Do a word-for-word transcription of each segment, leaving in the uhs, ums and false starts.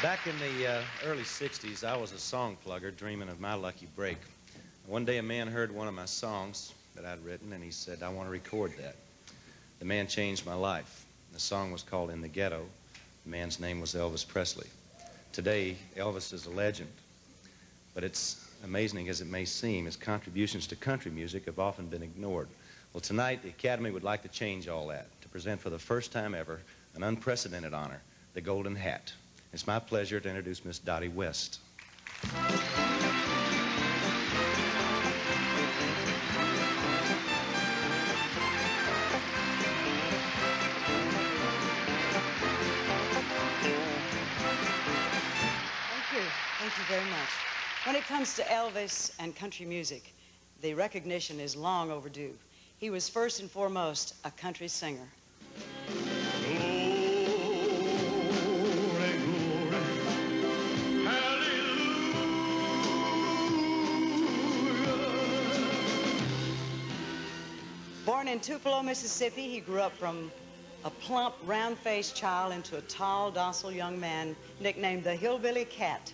Back in the uh, early sixties, I was a song plugger dreaming of my lucky break. One day a man heard one of my songs that I'd written, and he said, I want to record that. The man changed my life. The song was called In the Ghetto. The man's name was Elvis Presley. Today, Elvis is a legend, but it's amazing as it may seem, his contributions to country music have often been ignored. Well, tonight, the Academy would like to change all that, to present for the first time ever an unprecedented honor, the Golden Hat. It's my pleasure to introduce Miss Dottie West. Thank you. Thank you very much. When it comes to Elvis and country music, the recognition is long overdue. He was first and foremost a country singer. Born in Tupelo, Mississippi, he grew up from a plump, round-faced child into a tall, docile young man nicknamed the Hillbilly Cat.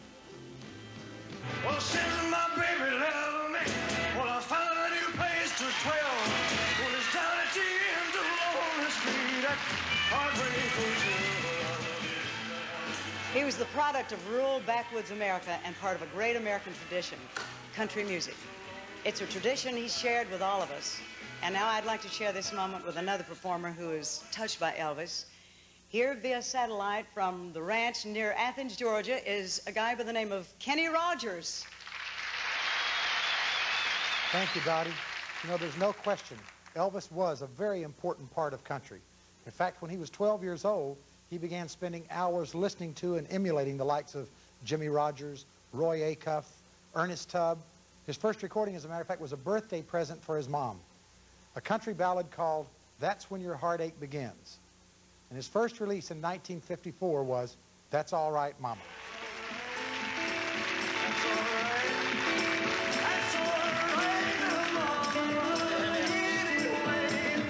Well, since my baby left me, well, I found a new place to dwell. Well, it's down at the end of Lonely Street at Heartbreak Hotel. He was the product of rural backwoods America and part of a great American tradition, country music. It's a tradition he shared with all of us. And now I'd like to share this moment with another performer who is touched by Elvis. Here via satellite from the ranch near Athens, Georgia, is a guy by the name of Kenny Rogers. Thank you, Dottie. You know, there's no question, Elvis was a very important part of country. In fact, when he was twelve years old, he began spending hours listening to and emulating the likes of Jimmie Rodgers, Roy Acuff, Ernest Tubb. His first recording, as a matter of fact, was a birthday present for his mom. A country ballad called That's When Your Heartache Begins. And his first release in nineteen fifty-four was That's All Right, Mama. That's all right. That's all right, Mama. Anyway,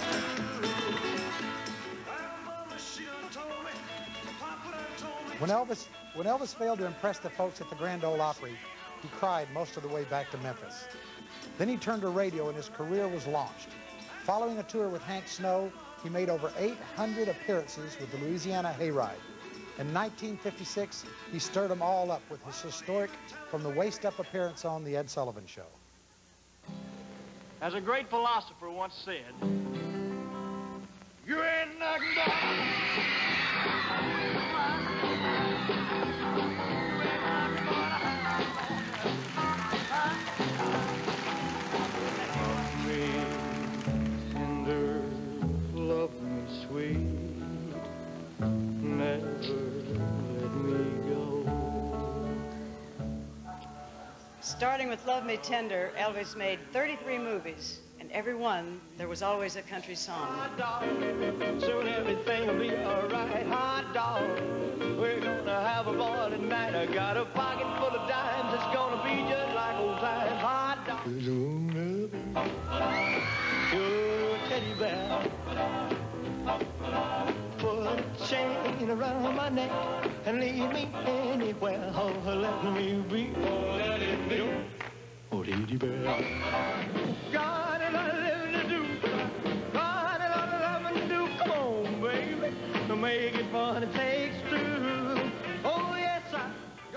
Mama, she done told me, Papa done told me. When Elvis, when Elvis failed to impress the folks at the Grand Ole Opry, he cried most of the way back to Memphis. Then he turned to radio and his career was launched. Following a tour with Hank Snow, he made over eight hundred appearances with the Louisiana Hayride. In nineteen fifty-six, he stirred them all up with his historic From the Waist Up appearance on The Ed Sullivan Show. As a great philosopher once said, You ain't nothing but love me sweet, never let me go. Starting with Love Me Tender, Elvis made thirty-three movies. In every one, there was always a country song. Hot dog, soon everything will be all right. Hot dog, we're gonna have a ball tonight. I got a pocket full of dimes. It's gonna be just like old times. Hot dog. Your teddy bear, put a chain around my neck and leave me anywhere. Oh, let me be. Oh, let it be. Oh, teddy bear. God, and I live to do. God, and I love to do. Come on, baby. To make it fun, it takes two. Oh, yes, I.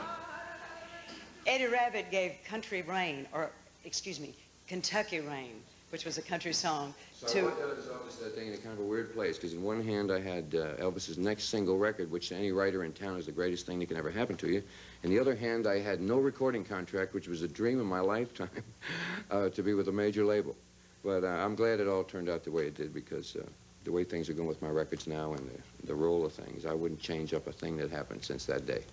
Eddie Rabbitt gave Country Rain, or, excuse me, Kentucky Rain, which was a country song, so to... I went down to his office that day in a kind of a weird place, because in one hand I had uh, Elvis's next single record, which to any writer in town is the greatest thing that can ever happen to you. In the other hand, I had no recording contract, which was a dream of my lifetime, uh, to be with a major label. But uh, I'm glad it all turned out the way it did, because uh, the way things are going with my records now and the, the roll of things, I wouldn't change up a thing that happened since that day.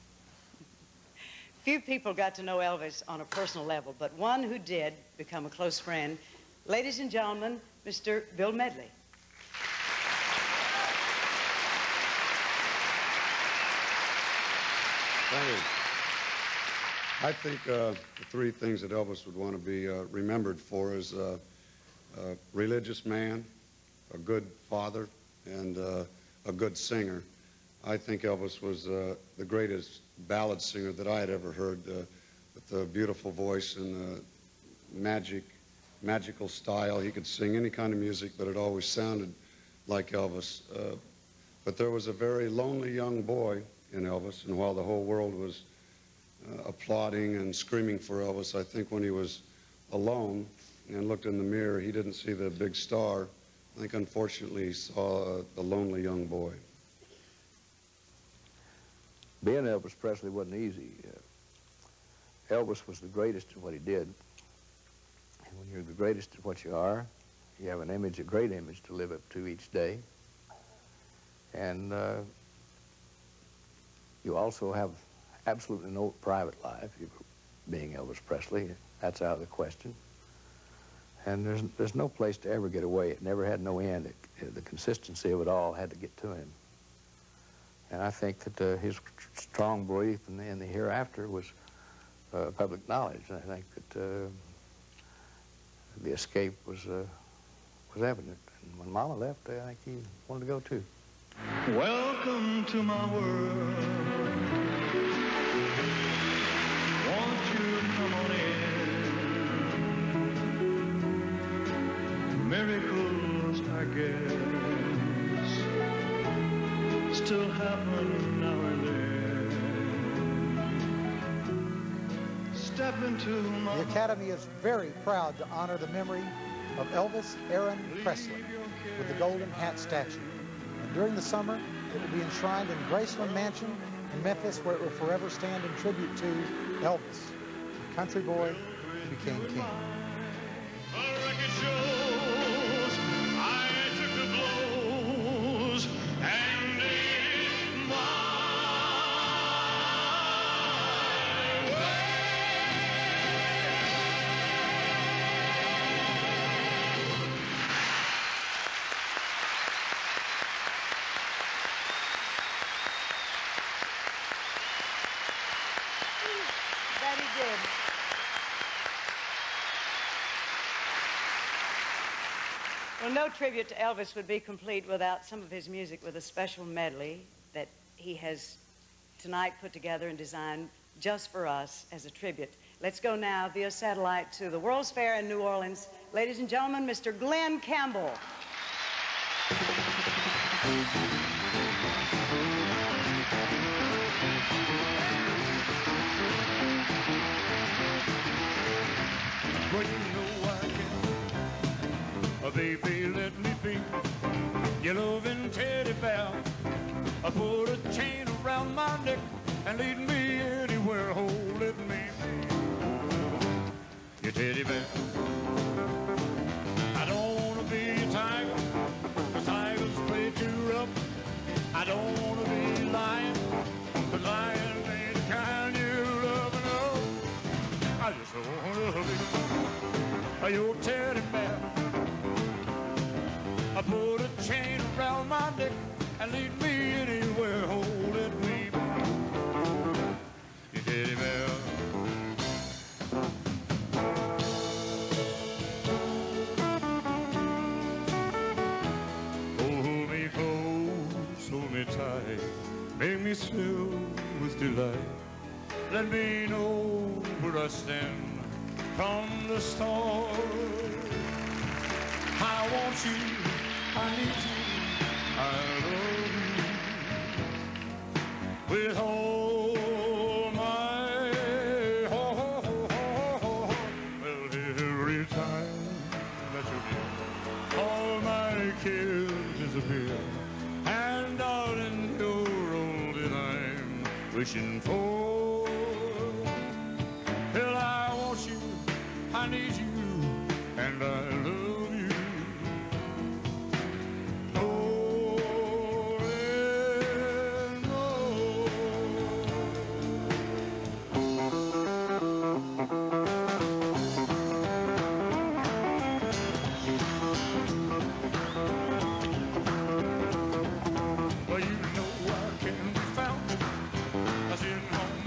Few people got to know Elvis on a personal level, but one who did become a close friend. Ladies and gentlemen, Mister Bill Medley. Thank you. I think uh, the three things that Elvis would want to be uh, remembered for is uh, a religious man, a good father, and uh, a good singer. I think Elvis was uh, the greatest ballad singer that I had ever heard, uh, with a beautiful voice and uh, magic, magical style. He could sing any kind of music, but it always sounded like Elvis. Uh, but there was a very lonely young boy in Elvis, and while the whole world was uh, applauding and screaming for Elvis, I think when he was alone and looked in the mirror, he didn't see the big star. I think, unfortunately, he saw uh, the lonely young boy. Being Elvis Presley wasn't easy. Uh, Elvis was the greatest at what he did. And when you're the greatest at what you are, you have an image, a great image to live up to each day. And uh, you also have absolutely no private life. You're being Elvis Presley, that's out of the question. And there's, there's no place to ever get away. It never had no end. It, the consistency of it all had to get to him. And I think that uh, his strong belief in the, in the hereafter was uh, public knowledge. And I think that uh, the escape was, uh, was evident. And when Mama left, I think he wanted to go too. Welcome to my world. Won't you come on in? Miracles, I guess, still happen now and then. Step into my... The Academy is very proud to honor the memory of Elvis Aaron Presley with the Golden Hat statue. And during the summer, it will be enshrined in Graceland Mansion in Memphis, where it will forever stand in tribute to Elvis, the country boy who became king. That he did. Well, no tribute to Elvis would be complete without some of his music with a special medley that he has tonight put together and designed just for us as a tribute. Let's go now via satellite to the World's Fair in New Orleans. Ladies and gentlemen, Mister Glenn Campbell. Well, you know I can. Oh, baby, let me be your loving teddy bear. I put a chain around my neck and lead me anywhere. Oh, let me be your teddy bear. I don't want to be a tiger, 'cause tigers play too rough. I don't want to be a lion, 'cause lions ain't the kind you love enough. I just want to be your teddy bear. I put a chain around my neck and lead me anywhere. Oh, let me be your teddy bear. Hold me close, hold me tight, make me thrill with delight. Let me know where I stand from the start. I want you, I need you, I love you with all my heart. Well, every time that you're near, all my cares disappear, and darling, you're all that I'm wishing for. Well, I want you, I need you, and I love you. Well, you know I can be found. I sit home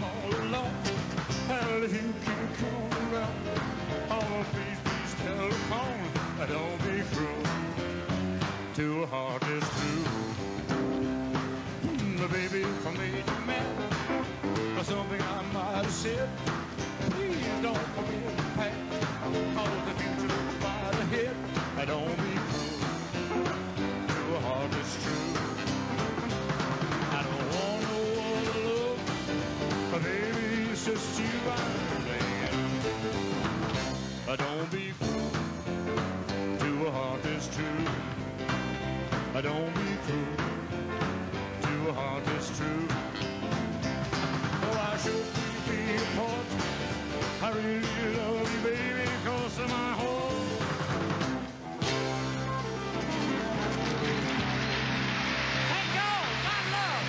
hold me through to a heart that's true. Oh, I should be apart. I really love you, baby, cause of my home. Hey, go! My love!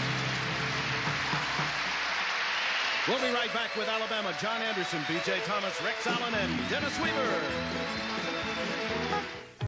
We'll be right back with Alabama. John Anderson, B J Thomas, Rex Allen, and Dennis Weaver.